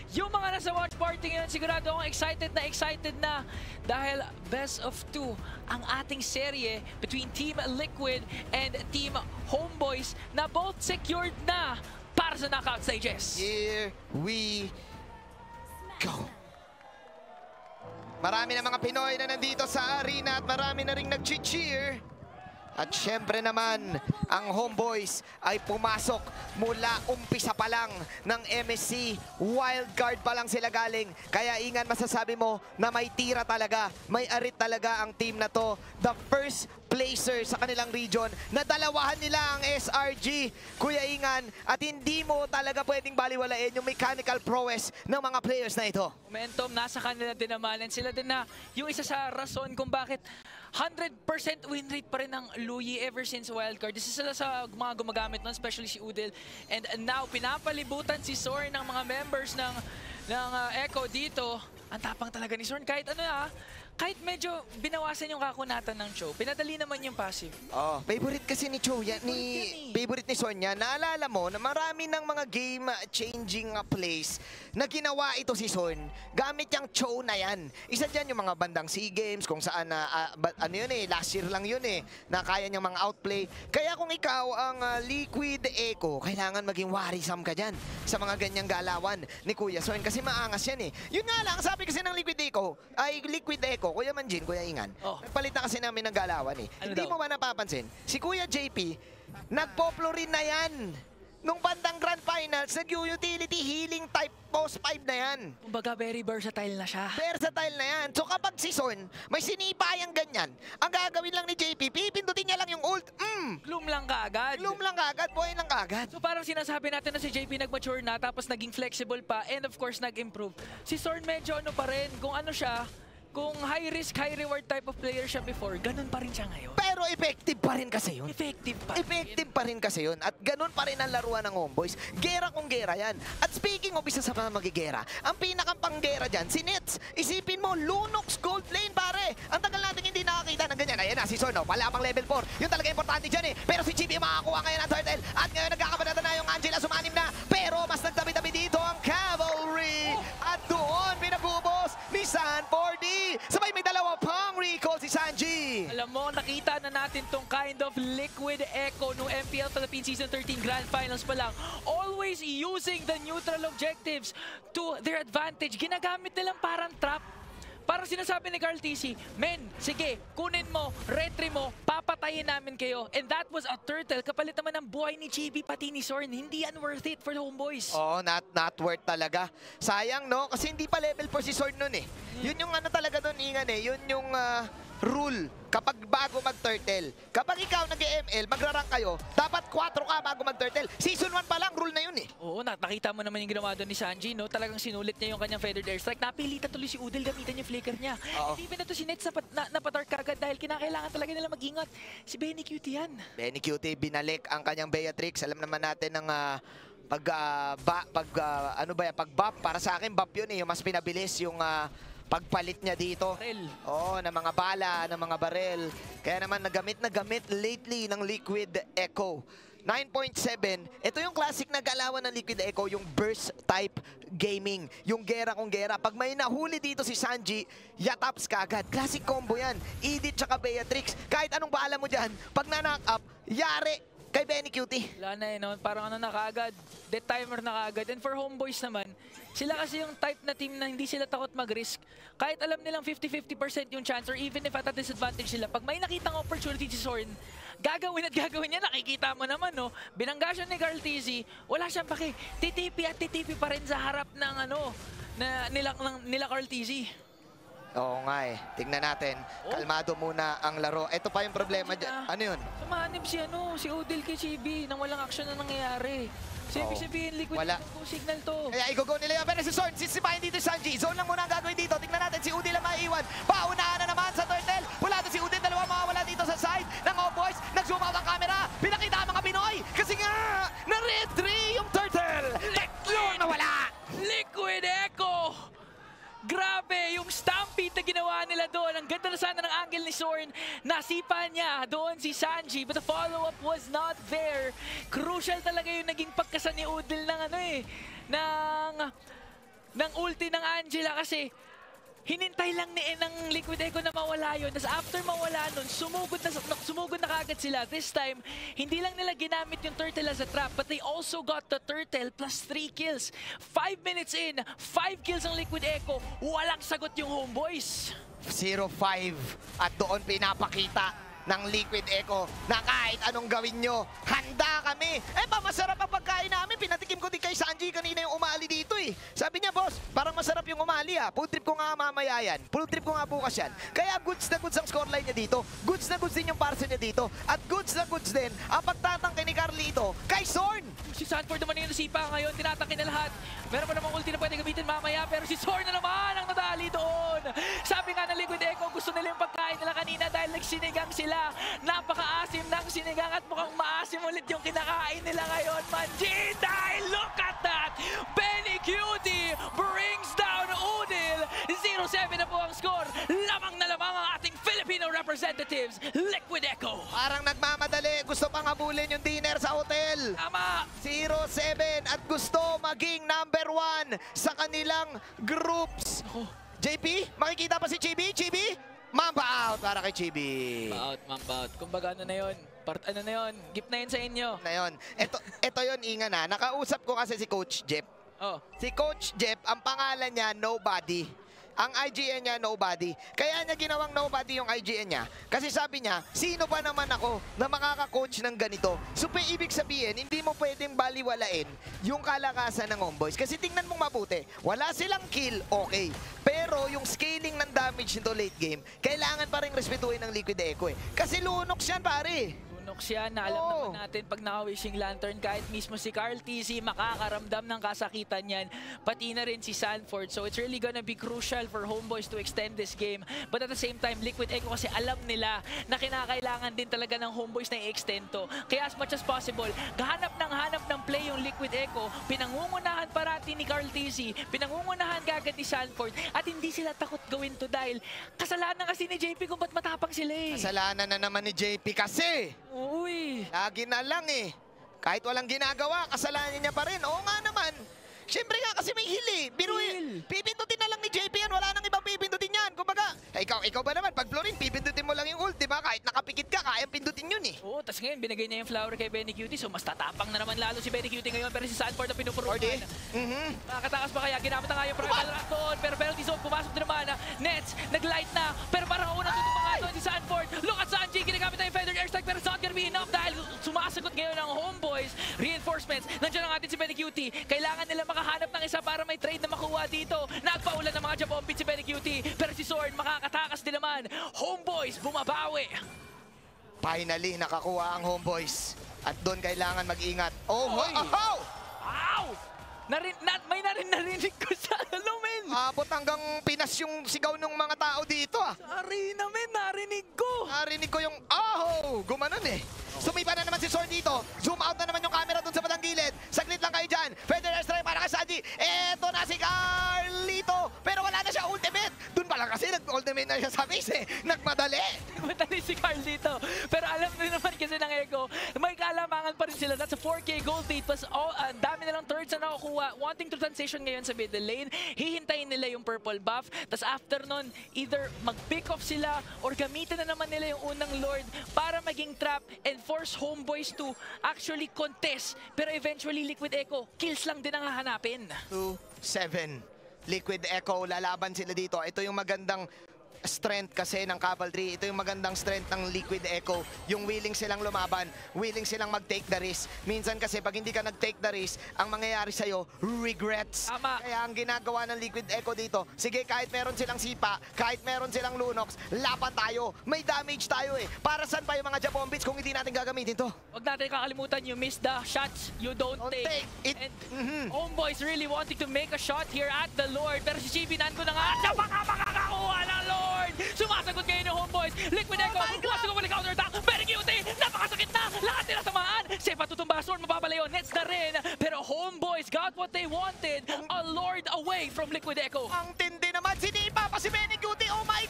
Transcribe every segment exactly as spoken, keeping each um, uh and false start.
Yung mga nasa watch party ngayon, sigurado akong excited na excited na dahil best of two ang ating serye between Team Liquid and Team Homeboys na both secured na para sa knockout stages. Here we go. Marami na mga Pinoy na nandito sa arena at marami na ring nag-cheer. At syempre naman, ang Homeboys ay pumasok mula umpisa pa lang ng M S C. Wildcard pa lang sila galing. Kaya Ingan, masasabi mo na may tira talaga, may arit talaga ang team na to. The first placer sa kanilang region na dalawahan nila ang S R G, Kuya Ingan. At hindi mo talaga pwedeng baliwalain yung mechanical prowess ng mga players na ito. Momentum, nasa kanila din naman. And sila din na yung isa sa rason kung bakit one hundred percent win rate pa rin ng Luyi ever since Wildcard. Isa sila sa mga gumagamit nun, especially si Udil. And now, pinapalibutan si Zorn ng mga members ng, ng uh, Echo dito. Ang tapang talaga ni Zorn. Kahit ano na, kahit medyo binawasan yung kakunatan ng Cho, pinadali naman yung passive. Oh, favorite kasi ni Cho yan, ni eh. favorite ni Sonya. Naalala mo na marami ng mga game changing plays na ginawa ito si Son gamit yung Cho na yan. Isa diyan yung mga bandang SEA Games kung saan na uh, uh, ano yun eh, last year lang yun eh, na kaya niyang mga outplay. Kaya kung ikaw ang uh, Liquid Echo, kailangan maging warisam ka diyan sa mga ganyang galawan ni Kuya Son kasi maangas yan eh. Yun nga lang, sabi kasi ng Liquid Echo, ay Liquid Echo, Kuya Manjin, Kuya Ingan, oh. Palit na kasi namin ng galawan eh. Ano Hindi daw? mo ba napapansin? Si Kuya J P, nagpoplo rin na yan. Nung bandang Grand Finals, nag-utility healing type post five na yan. Kumbaga, very versatile na siya. Versatile na yan. So kapag si Son, may sinipa yung ganyan, ang gagawin lang ni J P, pipindutin niya lang yung ult. Mm. Gloom lang kaagad. Gloom lang kagad, buhay lang kagad. So parang sinasabi natin na si J P nag-mature na, tapos naging flexible pa, and of course nag-improve. Si Zorn medyo ano pa rin, kung ano siya, kung high risk, high reward type of player siya before, ganun pa rin siya ngayon. Pero effective pa rin kasi yun. Effective pa rin. Effective pa rin kasi yun. At ganun pa rin ang laruan ng Homeboys. Gera kung gera yan. At speaking of isa sa mga magigera, ang pinakapanggera dyan, si Nets. Isipin mo, Lunox Gold Lane, pare. Ang tagal natin hindi nakakita ng ganyan. Ayan na, si Sorno, palabang level four. Yun talaga importante dyan eh. Pero si Chibi makakuha ngayon ang turtle. At ngayon nagkakabanata na yung Angela, sumanim na. Pero mas nagtabi-tabi dito ang Cavalry. At doon, pinagubos ni San four D. Sabay may dalawa pang recall si Sanji. Alam mo, nakita na natin tong kind of Liquid Echo no M P L Philippines Season thirteen Grand Finals pa lang. Always using the neutral objectives to their advantage. Ginagamit nilang parang trap. Parang sinasabi ni Carl T C, men, sige, kunin mo, retry mo, papatayin namin kayo. And that was a turtle. Kapalit naman ng buhay ni Chibi pati ni Zorn. Hindi yan worth it for the Homeboys. Oh, not not worth talaga. Sayang, no? Kasi hindi pa level four si Zorn nun eh. Yun yung ano talaga nun, Ingan eh. Yun yung uh, rule kapag bago mag-turtle. Kapag ikaw nag-M L, magra-rank kayo, dapat four ka bago mag-turtle. Season one pa lang, rule na yun eh. Oo, nakita mo naman yung ginawa doon ni Sanji, no? Talagang sinulit niya yung kanyang feathered airstrike. Napilitan tuloy si Udil, gamitan yung flicker niya. Hindi pa na to si Nets na, na, napatark kagad dahil kinakailangan talaga nila mag-ingat. Si Benny Cutie yan. Benny Cutie, binalik ang kanyang Beatrix. Alam naman natin ng uh, pag, uh, ba, pag uh, ano ba yan, pag bop. Para sa akin, bop yun eh. Yung mas pinabilis yung uh, pagpalit niya dito. Barrel. Oo, ng mga bala, ng mga barrel. Kaya naman nagamit na gamit lately ng Liquid Echo. nine point seven, ito yung classic na galawan ng Liquid Echo, yung burst type gaming. Yung gera kung gera. Pag may nahuli dito si Sanji, yataps kagad. Classic combo yan. Edith tsaka Beatrix. Kahit anong baala mo dyan, pag na-knock up, yari kay Benny Cutie. Wala na eh, no? Parang ano na kaagad, death timer na kaagad. And for Homeboys naman, sila kasi yung type na team na hindi sila takot mag-risk. Kahit alam nilang fifty fifty percent yung chance or even if at a disadvantage sila, pag may nakitang opportunity si Zorn, gagawin at gagawin niya, nakikita mo naman, no? Binangga siya ni Carl T Z, wala siyang paki. Titipi at titipi pa rin sa harap ng ano, na nila, ng, nila Carl T Z. Oo nga eh. Tingnan natin. Oh. Kalmado muna ang laro. Ito pa yung problema dyan. Ano yun? Sumanib si ano, si Udil kay Chibi nang walang action na nangyayari. So, Oo. ibig sabihin, Liquid Wala. Echo signal to. Kaya i-go nila yan. Pero si Zorn, sisipahin dito si Sanji. Zone lang muna ang gagawin dito. Tingnan natin si Udil ang maiiwan. Paunahan na naman sa turtle. Wala to si Udil. Dalawa mawawala dito sa side ng Homeboys. Nag-zoom out ang camera. Pinakita ang mga Pinoy. Kasi nga, na-retry yung turtle. Tatlo nawala. Liquid Echo! Grabe, yung stampede na ginawa nila doon. Ang ganda na sana ng angle ni Zorn. Nasipa niya doon si Sanji, but the follow-up was not there. Crucial talaga yung naging pagkasan ni Udil ng ano eh, ng ng ulti ng Angela kasi hinintay lang ni ng Liquid Echo na mawala yun. Tapos after mawala nun, sumugod na, sumugod na kagad sila. This time, hindi lang nila ginamit yung turtle as a trap, but they also got the turtle plus three kills. Five minutes in, five kills ang Liquid Echo. Walang sagot yung Homeboys. zero five at doon pinapakita ng Liquid Echo na kahit anong gawin nyo, handa kami. Eh ba, masarap ang pagkain namin. Pinatikim ko din kay Sanji kanina yung umali dito eh. Sabi niya, boss, parang masarap yung umali ah. Full trip ko nga mamaya yan. Full trip ko nga bukas yan. Kaya goods na goods ang scoreline niya dito. Goods na goods din yung parcel niya dito. At goods na goods din ang pagtatangke ni Carlito kay Zorn. Si Sanford naman yung nasipa ngayon, tinatangke na lahat. Meron pa namang ulti na pwede gamitin mamaya, pero si Zorn na naman ang nadali doon. Sabi nga ng Liquid Echo, gusto nila yung pagkain nila kanina dahil nagsinigang sila. Napaka-asim ng sinigang at mukhang maasim ulit yung kinakain nila ngayon. Manjin, dahil look at that! Benny Cutie brings down Udil. zero seven na po ang score. Lamang na lamang ang ating Filipino representatives, Liquid Echo. Parang nagmamadali. Gusto pang habulin yung dinner sa hotel. Tama! zero seven at gusto maging number one sa kanilang groups. Oh. J P, makikita pa si Chibi? Chibi? Mamba out para kay Chibi. Mamba out, mamba out. Kumbaga ano na yun? Part ano na yun? Gift na yun sa inyo. Na yun. Ito, ito yun, Inga na. Nakausap ko kasi si Coach Jeff. Oh. Si Coach Jeff, ang pangalan niya, Nobody. Ang I G N niya, Nobody. Kaya niya ginawang Nobody yung I G N niya. Kasi sabi niya, sino ba naman ako na makaka-coach ng ganito? So, pa ibig sabihin, hindi mo pwedeng baliwalain yung kalakasan ng Homeboys. Kasi tingnan mong mabuti, wala silang kill, okay. Pero yung scaling ng damage nito late game, kailangan pa rin respetuhin ng Liquid Echo eh. Kasi lunok yan, pare. Lunok siya na alam Oo. naman natin pag naka-wishing lantern, kahit mismo si Carl T Z makakaramdam ng kasakitan yan, pati na rin si Sanford. So it's really gonna be crucial for Homeboys to extend this game. But at the same time, Liquid Echo kasi alam nila na kinakailangan din talaga ng Homeboys na i-extend to. Kaya as much as possible, gahanap ng hanap ng play yung Liquid Echo, pinangungunahan parati ni Carl T Z, pinangungunahan kagad ni Sanford, at hindi sila takot gawin to dahil kasalanan kasi ni J P kung ba't matapang sila eh. Kasalanan na naman ni J P kasi. Uy. Lagi na lang eh. Kahit walang ginagawa, kasalanan niya pa rin. Oo nga naman. Siyempre nga kasi may hili. Biruin. Pipindutin na lang ni J P yan. Wala nang ibang pipindutin yan. Kumbaga, eh, ikaw, ikaw ba naman? Pag Florin, pipindutin mo lang yung ult, di ba? Kahit nakapikit ka, kayang pindutin yun eh. Oo, tas ngayon binigay niya yung flower kay Benny Cutie, so mas tatapang na naman lalo si Benny Cutie ngayon, pero si Sanford na pinupuruan. Mhm. Nakakatakas pa kaya, ginamit na nga yung primal rock doon, pero penalty zone, pumasok din naman. Nets, nag-light na, pero parang unang tutupa nga doon si Sanford. Look at Sanji, ginagamit na yung Feather Airstrike, pero it's not gonna be enough dahil sumasagot ngayon ang Homeboys. Reinforcements, nandiyan ang atin si Benny Cutie. Kailangan nila makahanap ng isa para may trade na makuha dito. Nagpaulan ng mga Jabombit si Benny Cutie, pero si Zorn makakatakas din naman. Homeboys, bumabawi. Finally, nakakuha ang Homeboys. At doon kailangan mag-ingat. Oh, Oy! oh, oh! Ow! Narin, na, may narin narinig ko sa ano, men. Abot hanggang Pinas yung sigaw ng mga tao dito ah. Sa arena, men, narinig ko. Narinig ko yung, oh, gumanon eh. Sumipa na naman si Zorn dito. Zoom out na naman yung camera dun sa batang gilid. Saglit lang kayo dyan. Feather Airstrike para kay Sanji. Eto na si Carlito. Pero wala na siya ultimate. Dun pala kasi nag-ultimate na siya sa face eh. Nagmadali. Nagmadali si Carl dito. Pero alam din naman kasi ng Echo, may kalamangan pa rin sila. That's a four K gold lead. Plus, oh, uh, dami nilang thirds na nakukuha. Wanting to transition ngayon sa middle lane. Hihintayin nila yung purple buff. Tapos after nun, either mag-pick off sila or gamitin na naman nila yung unang Lord para maging trap and force Homeboys to actually contest. Pero eventually, Liquid Echo, kills lang din ang hahanapin. two seven. Liquid Echo, lalaban sila dito. Ito yung magandang strength kasi ng Cavalry. Ito yung magandang strength ng Liquid Echo. Yung willing silang lumaban, willing silang mag-take the risk. Minsan kasi pag hindi ka nag-take the risk, ang mangyayari sa'yo, regrets. Tama. Kaya ang ginagawa ng Liquid Echo dito, sige kahit meron silang sipa, kahit meron silang Lunox, laban tayo. May damage tayo eh. Para saan pa yung mga Jabombits kung hindi natin gagamitin to? Huwag natin kakalimutan, you miss the shots you don't, Don't take. take it. And Mhm. Homeboys really wanting to make a shot here at the Lord. Pero si Chibi Nanko na nga, siya baka makakakuha ng Lord! Sumasagot ngayon ng Homeboys. Liquid Echo, wants to go with the counter attack. Very cute, napakasakit na. Lahat nila tamaan. Safe at tutumba, Zorn mapapalayo. Nets na rin. Pero Homeboys got what they wanted. A Lord away from Liquid Echo. Ang tindi naman, sinipa pa si Benny Cutie. Oh my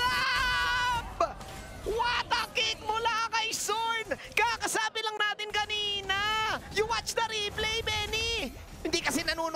glove! What a kick mula kay Zorn! Kakasabi lang natin kanina. You watch the replay, Benny. Hindi kasi nanonood si Benny.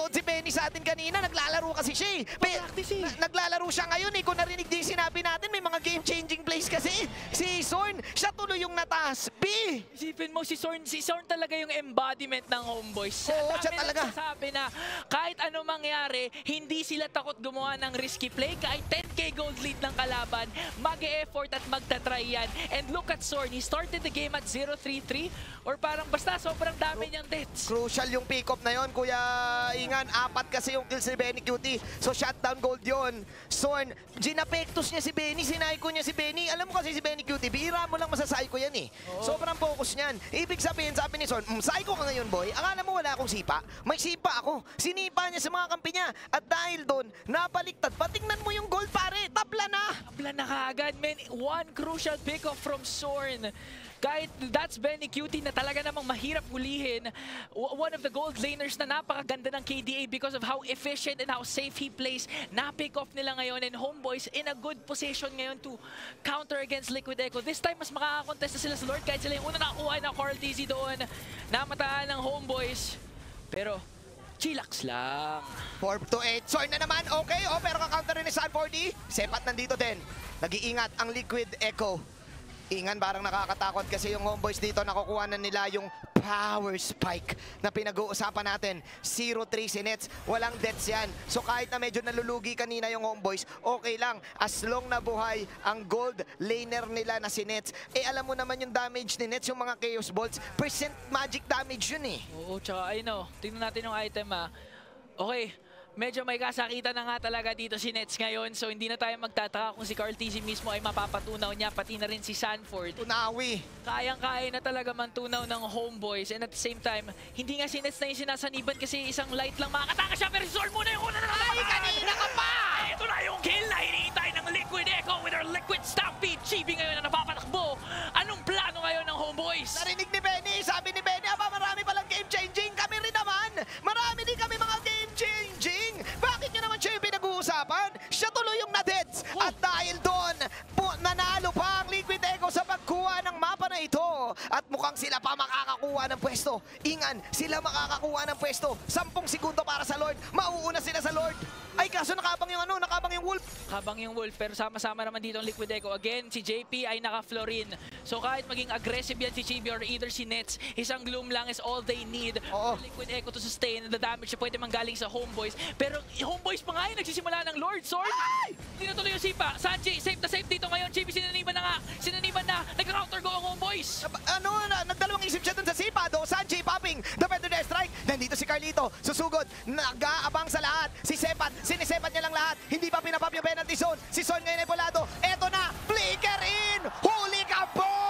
Benny sa atin kanina, naglalaro kasi siya eh. Pe- practice eh. na- naglalaro siya ngayon eh. Kung narinig din sinabi natin, may mga game-changing plays kasi. Si Zorn, siya tuloy yung nataas. B! Isipin mo, si Zorn, si Zorn talaga yung embodiment ng Homeboys. Oo, Ang siya dami talaga. nagsasabi na kahit ano mangyari, hindi sila takot gumawa ng risky play. Kahit ten K gold lead ng kalaban, mag-e-effort at magtatry yan. And look at Zorn, he started the game at zero three three or parang basta sobrang dami niyang deaths. Crucial yung pick-up na yon, Kuya Ingan. Apat kasi yung kills ni Benny Cutie. So shutdown gold yon. Zorn, ginapektos niya si Benny, sinayko niya si Benny. Alam mo kasi si Benny Cutie, bihira mo lang masasayko yan eh. Oo. Sobrang focus niyan. Ibig sabihin, sabi ni Zorn, mm, sayko ka ngayon boy. Akala mo wala akong sipa? May sipa ako. Sinipa niya sa mga kampi niya. At dahil doon, napaliktad. Patingnan mo yung gold pare. Tabla na. Tabla na kaagad, man. One crucial pick-off from Zorn. Kahit that's Benny Cutie na talaga namang mahirap hulihin. One of the gold laners na napakaganda ng K D A because of how efficient and how safe he plays. Na-pick off nila ngayon and Homeboys in a good position ngayon to counter against Liquid Echo. This time, mas makakakontest na sila sa Lord kahit sila yung una nakakuha na Carl T Z doon. Namataan ng Homeboys. Pero, chillax lang. four to eight. Zorn na naman. Okay. Oh, pero ka-counter rin ni San four D. Sepat nandito din. Nag-iingat ang Liquid Echo. Ingan, parang nakakatakot kasi yung Homeboys dito nakukuha na nila yung power spike na pinag-uusapan natin. zero three si Nets. Walang deaths yan. So kahit na medyo nalulugi kanina yung Homeboys, okay lang. As long na buhay ang gold laner nila na si Nets. Eh alam mo naman yung damage ni Nets, yung mga Chaos Bolts. Percent magic damage yun eh. Oo, tsaka I know. Tingnan natin yung item ha. Okay. Medyo may kasakitan na nga talaga dito si Nets ngayon. So hindi na tayo magtataka kung si Carl T Z mismo ay mapapatunaw niya. Pati na rin si Sanford. Unawi. Kayang-kaya na talaga mantunaw ng Homeboys. And at the same time, hindi nga si Nets na yung sinasaniban kasi isang light lang makakataka siya. Pero si Zorn muna yung una na naman. Ay, kanina ka pa! Ito na yung kill na hinihintay ng Liquid Echo with their Liquid Stampede. Chibi ngayon na napapatakbo. Anong plano ngayon ng Homeboys? Narinig ni Benny, sabi ni Benny, aba marami palang game-changing. Kami rin naman. Marami din kami mga game-changing. Bakit nyo naman siya yung pinag-uusapan? Siya tuloy yung na-deads. At dahil doon, pu- nanalo pa ang Liquid Echo sa pagkuha ng mapa na ito. At mukhang sila pa makakakuha ng pwesto. Ingan, sila makakakuha ng pwesto. Sampung segundo para sa Lord. Mauuna sila sa Lord. Ay, kaso nakabang yung ano, nakabang yung Wolf. Habang yung Wolf, pero sama-sama naman dito ang Liquid Echo. Again, si J P ay naka-Florin. So kahit maging aggressive yan si Chibi or either si Nets, isang Gloom lang is all they need Oo. for Liquid Echo to sustain the damage na pwede manggaling sa Homeboys. Pero yung Homeboys pa nga yun, nagsisimula ng Lord Sword. Hindi na tuloy yung sipa. Sanji, safe na safe dito ngayon. Chibi, sinaniban na nga. Sinaniban na. Nag-counter go ang Homeboys. Ano, na, nagdalawang isip siya dun sa sipa. Do, Sanji popping. The Feather Death Strike. Nandito si Carlito. Susugod. Nag-aabang sa lahat. Si Sepat. Sinisepat niya lang lahat. Hindi pa pinapap yung penalty zone. Si Son ngayon ay volado. Eto na. Flicker in. Huli ka,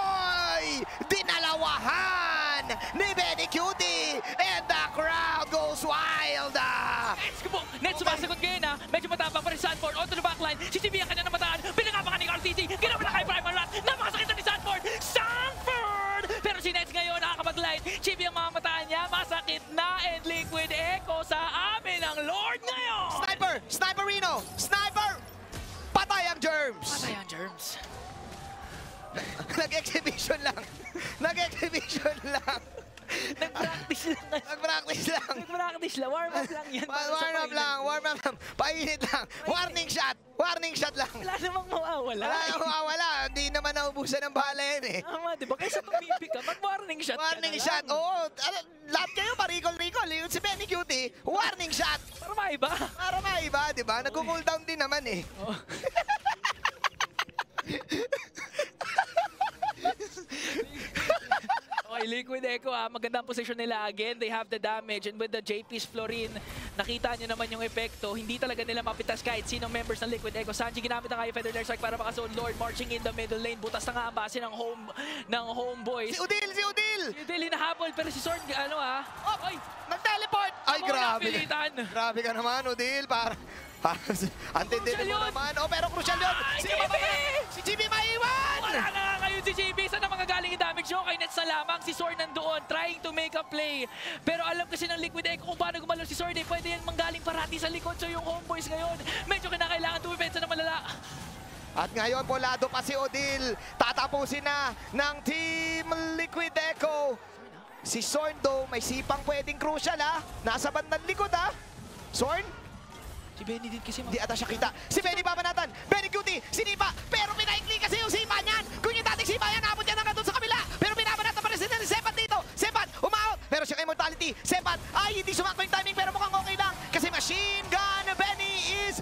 boy! Dinalawahan ni Benny Cutie. And the crowd goes wild. Nets ko po. Nets sumasagot ngayon ha. Medyo matapang pa rin Sanford. On to the backline. Si Chibi ang kanya namataan. Pinangapakan ni Carl T Z. Ginawa na kay Primal Rat. Napakasakit na ni Sanford. Sanford! Pero si Nets ngayon nakakapag-line. Chibi ang mamamataan niya. Masakit na. And Liquid Echo sa amin ang Lord ngayon. Sniper! Sniper Reno! Sniper! Patay ang Germs! Patay ang Germs. Nag-exhibition lang. Nag-exhibition lang. Nag-practice lang. Nag-practice lang. Nag-practice lang. Warm up lang yan. Warm up lang, warm up lang. Painit lang. Warning shot. Warning shot lang. Wala namang mawawala. Wala nang mawawala. Hindi naman naubusan ng bala yan eh. Tama, di ba? Kaysa tumipik ka, mag-warning shot Warning ka na shot. lang. Oo. Ano, lahat kayo parikol-rikol. Yung si Benny Cutie, warning shot. Para maiba. Para maiba, di ba? Nag-cool down din naman eh. Oh. Okay, Liquid Echo ha, magandang position nila again. They have the damage and with the J P's Florin, nakita nyo naman yung epekto. Hindi talaga nila mapitas kahit sinong members ng Liquid Echo. Sanji ginamit na kayo Feather Dare Strike para makazone Lord marching in the middle lane. Butas na nga ang base ng home ng Homeboys. Si Udil, si Udil! Si Udil hinahabol pero si Sword, ano ha? Oh, Ay, nag-teleport! Ay, Ako grabe napilitan. ka. Grabe ka naman, Udil. Para, para, antindi Crucial mo yun. naman. Oh, pero crucial yun. Ay, Sino J P! ba Si G B maiwan! wala na nga ngayon si J B. Saan na mga galing yung damage nyo? Kay Nets na lamang. Si Sword nandoon, trying to make a play. Pero alam kasi ng Liquid Echo kung paano gumalaw si Sword eh. Pwede yan manggaling parati sa likod. So yung Homeboys ngayon, medyo kinakailangan tumipensya na malala. At ngayon, polado pa si Odil. Tatapusin na ng Team Liquid Echo. Si Sorn though, may sipang pwedeng crucial ha. Nasa bandang likod ha. Zorn? Si Benny din kasi Hindi ata siya kita. Si Benny babanatan. Benny Cutie, sinipa. Pero pinaikli kasi yung sipa niyan. Kung yung dating sipa yan, abot yan hanggang doon sa kabila. Pero binabanatan pa rin si Sepat dito. Sepat, umaot. Pero siya immortality. Sepat, ay hindi sumakto yung timing pero mukhang okay lang. Kasi machine gun Benny is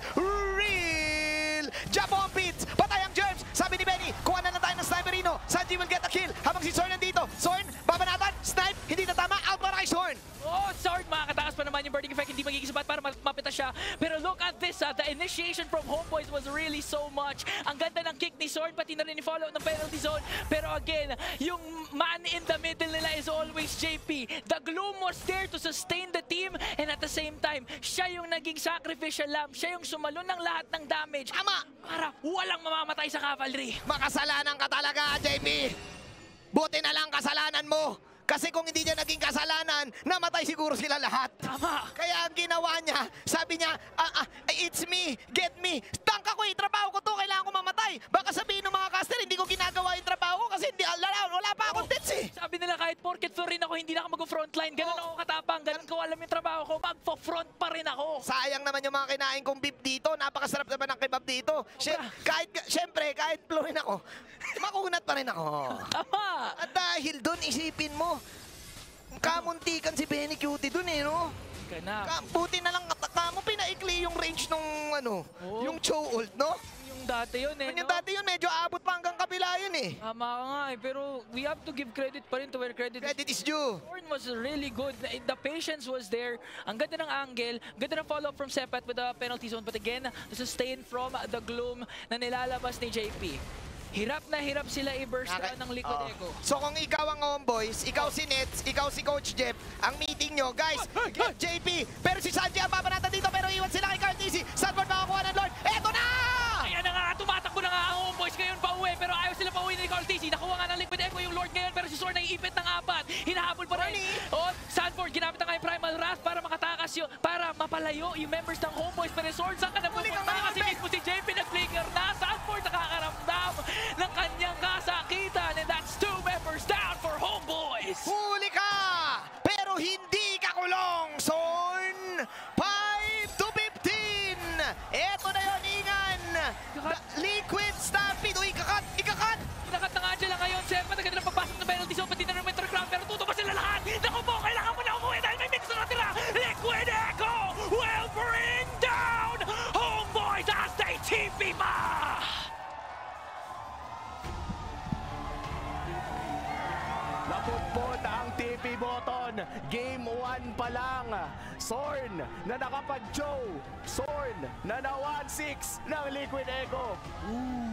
real. Jump on beats. Patay ang Germs. Sabi ni Benny, kuha na lang tayo ng Sniperino. Sanji will get a kill. Habang si Zorn nandito. Zorn, babanatan. Snipe, hindi na tama. Out para kay Zorn. Oh, Sword, makakatakas pa naman yung birding effect, hindi magiging sapat para mapita siya. Pero look at this, uh, the initiation from Homeboys was really so much. Ang ganda ng kick ni Sword, pati na rin i-follow ng penalty zone. Pero again, yung man in the middle nila is always J P. The Gloom was there to sustain the team, and at the same time, siya yung naging sacrificial lamb. Siya yung sumalo ng lahat ng damage. Ama! Para walang mamamatay sa cavalry. Makasalanan ka talaga, J P. Buti na lang kasalanan mo. Kasi kung hindi niya naging kasalanan, namatay siguro sila lahat. Tama. Kaya ang ginawa niya, sabi niya, ah, ah, it's me, get me. Tangka ko eh, trabaho ko to, kailangan ko mamatay. Baka sabihin ng mga caster, hindi ko ginagawa yung trabaho ko kasi hindi, wala, wala pa akong tits eh. Sabi nila kahit porket rin ako, hindi na ako mag-frontline. Ganun ako katapang, ganun ko alam yung trabaho ko, magpo-front pa rin ako. Sayang naman yung mga kinain kong beef dito. Napakasarap naman ng kebab dito. Sy- kahit, syempre, kahit fluin ako, makunat pa rin ako. Tama. At dahil doon, isipin mo, kamuntikan si Benny Cutie doon eh, no? Ganap. Ka buti na lang kataka mo, pinaikli yung range nung ano, Oo. yung Chow ult, no? Yung dati yun eh, Yung no? dati yun, medyo aabot pa hanggang kabila yun eh. Tama ka nga eh, pero we have to give credit pa rin to where credit is. Credit is due. Zorn was really good. The, the patience was there. Ang ganda ng angle. Ganda ng follow-up from Sepat with the penalty zone. But again, the sustain from the Gloom na nilalabas ni J P. Hirap na hirap sila i-burst Naka- ng Liquid Oo. Echo. So kung ikaw ang Homeboys, ikaw si Nets, ikaw si Coach Jeff, ang meeting nyo, guys, J P, pero si Sanji ang babanatan dito, pero iwan sila kay Cartesi. Sanford makakuha ng Lord. Eto na! Ayan na nga, tumatakbo na nga ang Homeboys ngayon pa uwi, pero ayaw sila pa uwi ni Carl T C. Nakuha nga ng Liquid Echo yung Lord ngayon, pero si Zorn naiipit ng apat. Hinahabol pa rin. O, Sanford, ginamit na nga yung Primal Wrath para makatakas yung, para mapalayo yung members ng Homeboys. Pero Zorn, saan ka na Huli ka, pupunta? mga Kasi best! mismo si J P nag-flicker na. Sanford nakakaramdam ng kanyang kasakitan. And that's two members down for Homeboys. Huli ka! Pero hindi ka kulong, Zorn! five to fifteen! Eto na yun, Ingan! Liquid Stampede! Uy, ikakat! Ikakat! Nakat na nga Angela ngayon. Sepa, naganda ng pagpasok ng penalty zone. Pati na rin Metro Ground. Pero tuto pa sila lahat. Naku po, kailangan mo na umuwi dahil may mix na natira. Liquid Echo will bring down Homeboys as they T P pa! Naputpot ang T P button. Game one pa lang. Zorn na nakapag-Joe. Zorn na na one six ng Liquid Echo. Ooh.